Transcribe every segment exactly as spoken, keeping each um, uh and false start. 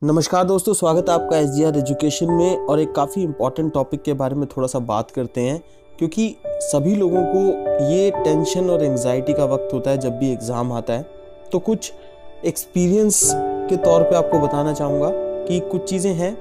नमस्कार दोस्तों, स्वागत है आपका एस जी आर एजुकेशन में। और एक काफ़ी इम्पॉर्टेंट टॉपिक के बारे में थोड़ा सा बात करते हैं, क्योंकि सभी लोगों को ये टेंशन और एंजाइटी का वक्त होता है जब भी एग्ज़ाम आता है। तो कुछ एक्सपीरियंस के तौर पे आपको बताना चाहूँगा कि कुछ चीज़ें हैं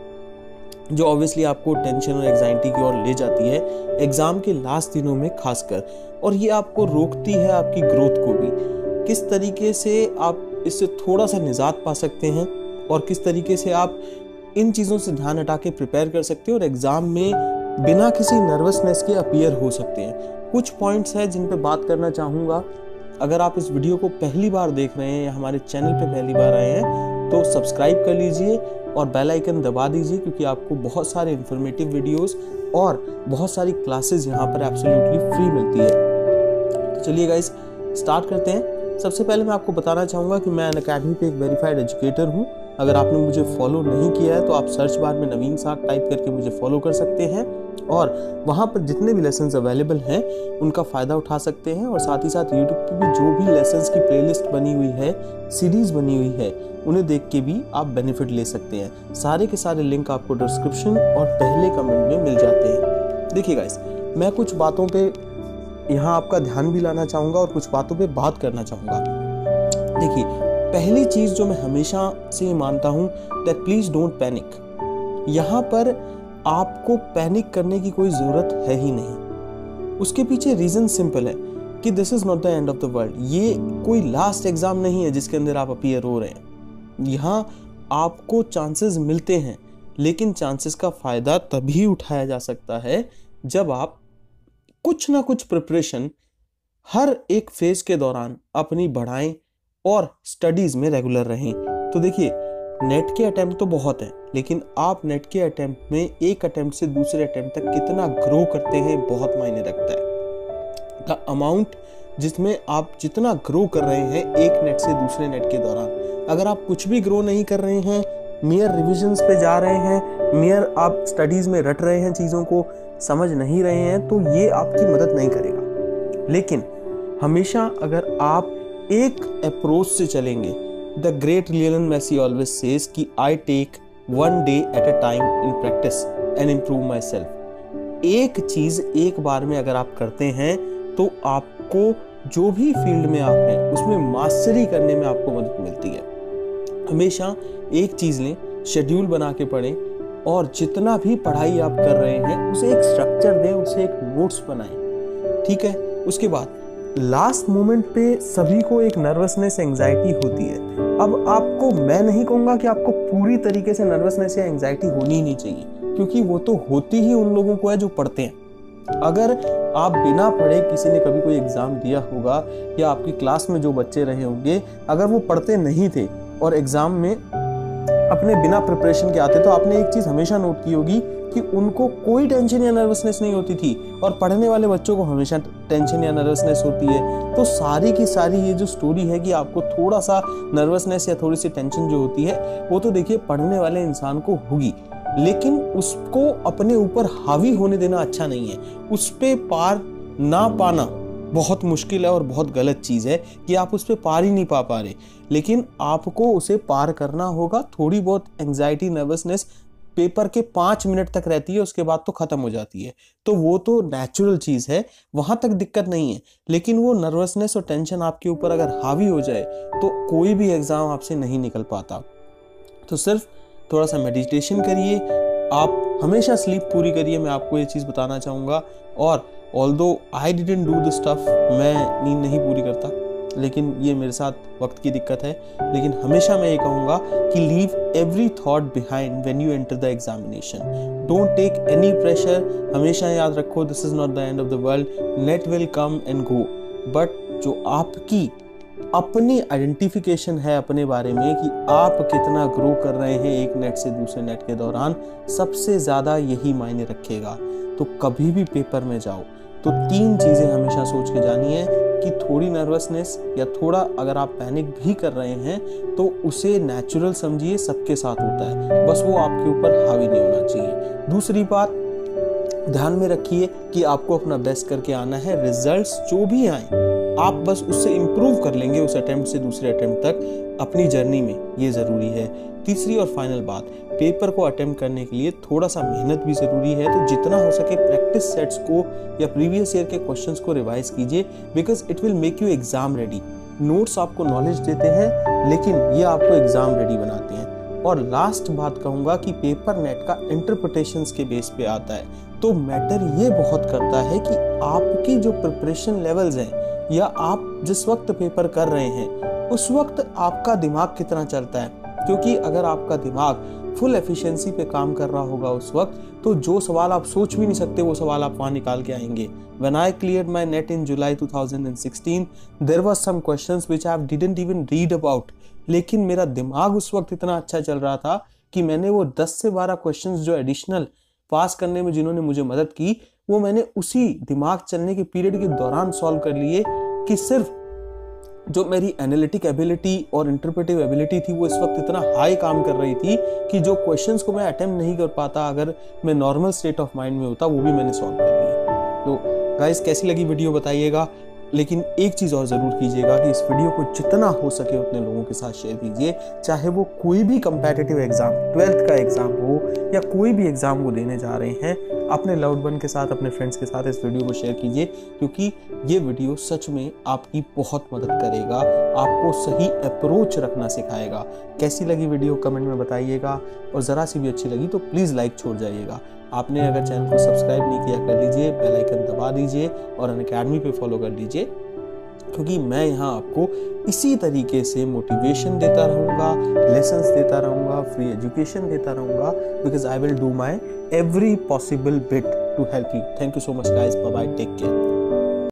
जो ऑब्वियसली आपको टेंशन और एंजाइटी की ओर ले जाती है एग्ज़ाम के लास्ट दिनों में खासकर, और ये आपको रोकती है आपकी ग्रोथ को भी। किस तरीके से आप इससे थोड़ा सा निजात पा सकते हैं और किस तरीके से आप इन चीज़ों से ध्यान हटा के प्रिपेयर कर सकते हैं और एग्ज़ाम में बिना किसी नर्वसनेस के अपीयर हो सकते हैं। कुछ पॉइंट्स हैं जिन पे बात करना चाहूँगा। अगर आप इस वीडियो को पहली बार देख रहे हैं या हमारे चैनल पे पहली बार आए हैं तो सब्सक्राइब कर लीजिए और बेल आइकन दबा दीजिए, क्योंकि आपको बहुत सारे इंफॉर्मेटिव वीडियोस और बहुत सारी क्लासेस यहाँ पर एब्सोल्युटली फ्री मिलती है। तो चलिए गाइस, स्टार्ट करते हैं। सबसे पहले मैं आपको बताना चाहूँगा कि मैं अनअकैडमी पे एक वेरीफाइड एजुकेटर हूँ। अगर आपने मुझे फॉलो नहीं किया है तो आप सर्च बार में नवीन साग टाइप करके मुझे फॉलो कर सकते हैं और वहाँ पर जितने भी लेसन्स अवेलेबल हैं उनका फ़ायदा उठा सकते हैं। और साथ ही साथ यूट्यूब पे भी जो भी लेसन्स की प्लेलिस्ट बनी हुई है, सीरीज़ बनी हुई है, उन्हें देख के भी आप बेनिफिट ले सकते हैं। सारे के सारे लिंक आपको डिस्क्रिप्शन और पहले कमेंट में मिल जाते हैं। देखिए गाइस, मैं कुछ बातों पे यहाँ आपका ध्यान भी लाना चाहूँगा और कुछ बातों पे बात करना चाहूँगा। देखिए, पहली चीज़ जो मैं हमेशा से मानता हूँ दैट प्लीज़ डोंट पैनिक। यहाँ पर आपको पैनिक करने की कोई ज़रूरत है ही नहीं। उसके पीछे रीज़न सिंपल है कि this is not the end of the world. ये कोई लास्ट एग्ज़ाम नहीं है जिसके अंदर आप अपीयर हो रहे हैं। यहाँ आपको चांसेस मिलते हैं, लेकिन चांसेस का फ़ायदा तभी उठाया जा सकता है जब आप कुछ ना कुछ प्रिपरेशन हर एक फेज के दौरान अपनी बढ़ाएं और स्टडीज में रेगुलर रहें। तो देखिए, नेट के अटेम्प्ट तो बहुत हैं, लेकिन आप नेट के अटेम्प्ट में एक अटेम्प्ट से दूसरे अटेम्प्ट तक कितना ग्रो करते हैं बहुत मायने रखता है। द अमाउंट जिसमें आप जितना ग्रो कर रहे हैं एक नेट से दूसरे नेट के दौरान, अगर आप कुछ भी ग्रो नहीं कर रहे हैं, मियर रिविजन्स पे जा रहे हैं, मियर आप स्टडीज में रट रहे हैं, चीज़ों को समझ नहीं रहे हैं, तो ये आपकी मदद नहीं करेगा। लेकिन हमेशा अगर आप एक अप्रोच से चलेंगे, the great Lionel Messi always says कि I take one day at a time in practice and improve myself. एक चीज़ एक बार में अगर आप करते हैं तो आपको जो भी फील्ड में आप हैं उसमें मास्टरी करने में आपको मदद मिलती है। हमेशा एक चीज़ लें, शेड्यूल बना के पढ़ें और जितना भी पढ़ाई आप कर रहे हैं उसे एक स्ट्रक्चर दें, उसे एक नोट्स बनाएं। ठीक है। उसके बाद लास्ट मोमेंट पे सभी को एक नर्वसनेस, एंजाइटी होती है। अब आपको, मैं नहीं कहूँगा कि आपको पूरी तरीके से नर्वसनेस या एंजाइटी होनी ही नहीं चाहिए, क्योंकि वो तो होती ही उन लोगों को है जो पढ़ते हैं। अगर आप बिना पढ़े, किसी ने कभी कोई एग्ज़ाम दिया होगा या आपकी क्लास में जो बच्चे रहे होंगे, अगर वो पढ़ते नहीं थे और एग्ज़ाम में अपने बिना प्रिपरेशन के आते, तो आपने एक चीज़ हमेशा नोट की होगी कि उनको कोई टेंशन या नर्वसनेस नहीं होती थी, और पढ़ने वाले बच्चों को हमेशा टेंशन या नर्वसनेस होती है। तो सारी की सारी ये जो स्टोरी है कि आपको थोड़ा सा नर्वसनेस या थोड़ी सी टेंशन जो होती है, वो तो देखिए पढ़ने वाले इंसान को होगी, लेकिन उसको अपने ऊपर हावी होने देना अच्छा नहीं है। उस पे पार ना पाना बहुत मुश्किल है और बहुत गलत चीज़ है कि आप उस पर पार ही नहीं पा पा रहे, लेकिन आपको उसे पार करना होगा। थोड़ी बहुत एंजाइटी, नर्वसनेस पेपर के पाँच मिनट तक रहती है, उसके बाद तो ख़त्म हो जाती है। तो वो तो नेचुरल चीज़ है, वहाँ तक दिक्कत नहीं है। लेकिन वो नर्वसनेस और टेंशन आपके ऊपर अगर हावी हो जाए तो कोई भी एग्ज़ाम आपसे नहीं निकल पाता। तो सिर्फ थोड़ा सा मेडिटेशन करिए, आप हमेशा स्लीप पूरी करिए, मैं आपको ये चीज़ बताना चाहूँगा। और although I didn't do this stuff, मैं नींद नहीं पूरी करता, लेकिन ये मेरे साथ वक्त की दिक्कत है। लेकिन हमेशा मैं ये कहूँगा कि leave every thought behind when you enter the examination. Don't take any pressure. हमेशा याद रखो, this is not the end of the world. NET will come and go, but जो आपकी अपनी आइडेंटिफिकेशन है अपने बारे में कि आप कितना ग्रो कर रहे हैं एक नेट से दूसरे नेट के दौरान, सबसे ज़्यादा यही मायने रखेगा। तो कभी भी पेपर में जाओ तो तीन चीज़ें हमेशा सोच के जानी है कि थोड़ी नर्वसनेस या थोड़ा अगर आप पैनिक भी कर रहे हैं तो उसे नेचुरल समझिए, सबके साथ होता है, बस वो आपके ऊपर हावी नहीं होना चाहिए। दूसरी बात, ध्यान में रखिए कि आपको अपना बेस्ट करके आना है। रिजल्ट्स जो भी आए आप बस उससे इम्प्रूव कर लेंगे उस अटेम्प्ट से दूसरे अटेम्प्ट तक। अपनी जर्नी में ये ज़रूरी है। तीसरी और फाइनल बात, पेपर को अटेम्प्ट करने के लिए थोड़ा सा मेहनत भी ज़रूरी है, तो जितना हो सके प्रैक्टिस सेट्स को या प्रीवियस ईयर के क्वेश्चंस को रिवाइज कीजिए, because it will make you exam ready. Notes आपको नॉलेज देते हैं, लेकिन ये आपको एग्जाम रेडी बनाते हैं। और लास्ट बात कहूँगा कि पेपर नेट का इंटरप्रिटेशंस के बेस पे आता है, तो मैटर ये बहुत करता है कि आपकी जो प्रिपरेशन लेवल्स हैं या आप जिस वक्त पेपर कर रहे हैं उस वक्त आपका दिमाग कितना चलता है। क्योंकि अगर आपका दिमाग फुल एफिशिएंसी पे काम कर रहा होगा उस वक्त, तो जो सवाल आप सोच भी नहीं सकते वो सवाल आप वहाँ निकाल के आएंगे। When I cleared my net in July two thousand sixteen, there was some questions which I didn't even read about, लेकिन मेरा दिमाग उस वक्त इतना अच्छा चल रहा था कि मैंने वो दस से बारह क्वेश्चंस जो एडिशनल पास करने में जिन्होंने मुझे मदद की, वो मैंने उसी दिमाग चलने के पीरियड के दौरान सॉल्व कर लिए कि सिर्फ जो मेरी एनालिटिक एबिलिटी और इंटरप्रेटिव एबिलिटी थी वो इस वक्त इतना हाई काम कर रही थी कि जो क्वेश्चंस को मैं अटेम्प्ट नहीं कर पाता अगर मैं नॉर्मल स्टेट ऑफ माइंड में होता, वो भी मैंने सॉल्व कर लिया। तो गाइस, कैसी लगी वीडियो बताइएगा, लेकिन एक चीज़ और ज़रूर कीजिएगा कि इस वीडियो को जितना हो सके उतने लोगों के साथ शेयर कीजिए, चाहे वो कोई भी कंपेटिटिव एग्जाम, ट्वेल्थ का एग्जाम हो या कोई भी एग्जाम वो देने जा रहे हैं, अपने लव्ड वन के साथ, अपने फ्रेंड्स के साथ इस वीडियो को शेयर कीजिए, क्योंकि ये वीडियो सच में आपकी बहुत मदद करेगा, आपको सही अप्रोच रखना सिखाएगा। कैसी लगी वीडियो कमेंट में बताइएगा, और ज़रा सी भी अच्छी लगी तो प्लीज़ लाइक छोड़ जाइएगा। आपने अगर चैनल को सब्सक्राइब नहीं किया कर लीजिए, बेल आइकन दबा दीजिए और अनअकैडमी पे फॉलो कर लीजिए, क्योंकि मैं यहाँ आपको इसी तरीके से मोटिवेशन देता रहूँगा, लेसन्स देता रहूँगा, फ्री एजुकेशन देता रहूँगा, because I will do my every possible bit to help you. Thank you so much guys, bye bye, take care.